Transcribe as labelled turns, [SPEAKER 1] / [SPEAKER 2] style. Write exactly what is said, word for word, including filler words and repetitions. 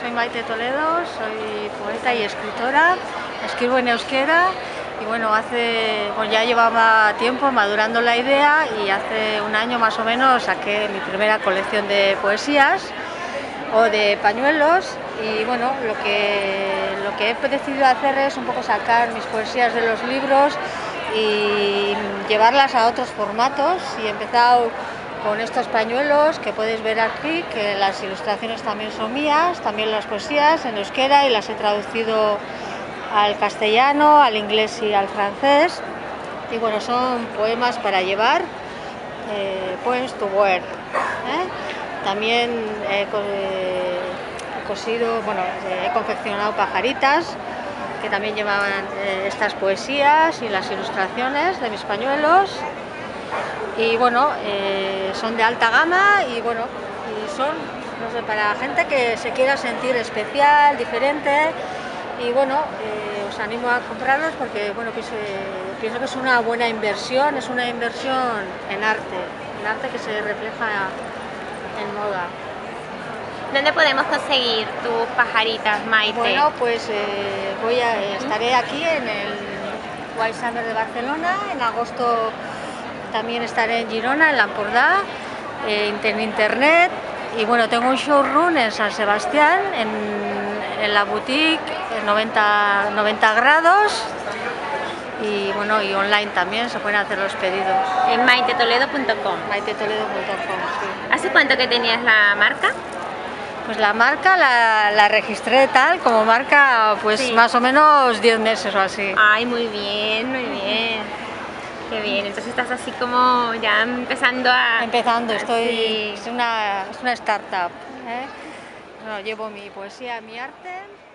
[SPEAKER 1] soy Maite Toledo, soy poeta y escritora, escribo en euskera y bueno, hace, pues ya llevaba tiempo madurando la idea y hace un año más o menos saqué mi primera colección de poesías o de pañuelos y bueno, lo que, lo que he decidido hacer es un poco sacar mis poesías de los libros y llevarlas a otros formatos y he empezado con estos pañuelos que podéis ver aquí, que las ilustraciones también son mías, también las poesías en euskera y las he traducido al castellano, al inglés y al francés. Y bueno, son poemas para llevar, eh, poems to wear. ¿eh? También he, he cosido, bueno, he confeccionado pajaritas que también llevaban eh, estas poesías y las ilustraciones de mis pañuelos. Y bueno, eh, son de alta gama y bueno, y son, no sé, para gente que se quiera sentir especial, diferente. Y bueno, eh, os animo a comprarlos porque bueno, pues, eh, pienso que es una buena inversión, es una inversión en arte, en arte que se refleja en moda.
[SPEAKER 2] ¿Dónde podemos conseguir tus pajaritas, Maite?
[SPEAKER 1] Bueno, pues eh, voy a, estaré aquí en el White Summer de Barcelona, en agosto también estaré en Girona, en l'Empordà, eh, en internet y bueno, tengo un showroom en San Sebastián, en, en la boutique en noventa, noventa grados y bueno, y online también se pueden hacer los pedidos.
[SPEAKER 2] En maite toledo punto com.
[SPEAKER 1] maite toledo punto com, sí.
[SPEAKER 2] ¿Hace cuánto que tenías la marca?
[SPEAKER 1] Pues la marca la, la registré tal como marca, pues sí, más o menos diez meses o así.
[SPEAKER 2] Ay, muy bien, muy bien. Qué bien, entonces estás así como ya empezando a...
[SPEAKER 1] Empezando, estoy...
[SPEAKER 2] Sí.
[SPEAKER 1] Es una, es una startup. ¿eh? Bueno, llevo mi poesía, mi arte.